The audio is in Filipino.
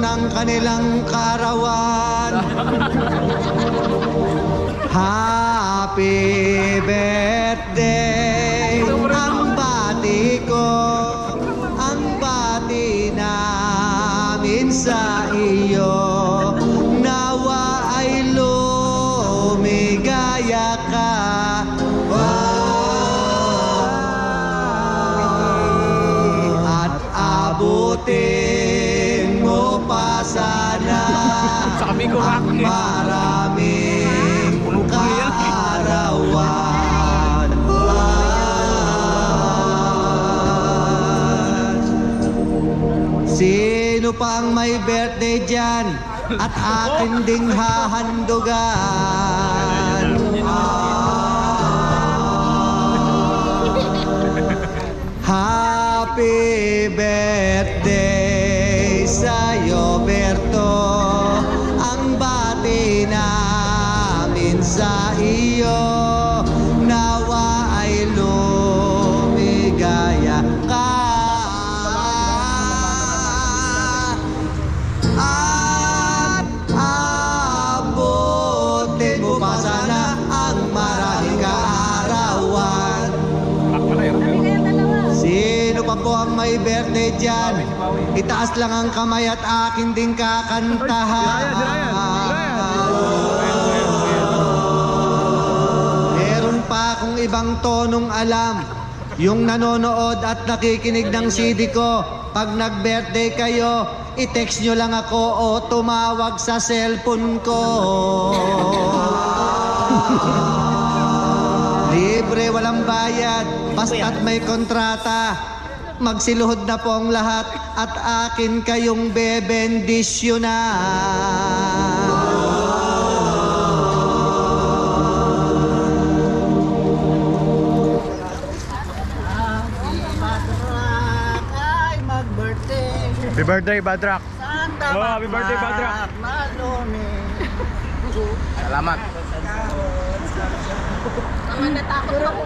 ng kanilang karawan. Happy birthday, ang bati ko, ang bati namin sa iyo. Nawa ay lumigaya ka. At abutin mo pa sana ang maraming kaarawan. Sino pang may birthday dyan at akin ding hahandugan? Happy birthday sa'yo, Berto. Ang bati namin sa iyo. Nawa ay lumigaya ka. At abutin mo pa sana ang maraming kaarawan. Sino pa po ang may birthday dyan? Itaas lang ang kamay at akin din kakantahan. Meron pa akong ibang tonong alam. Yung nanonood at nakikinig ng CD ko, pag nag-birthday kayo, i-text nyo lang ako o tumawag sa cellphone ko. Libre, walang bayad, basta't may kontrata. Magsiluhod na po ang lahat at akin kayong bebendisyonan. Happy birthday, Badrak! Santa Happy birthday, Badrak! Salamat! Naman natakot ako.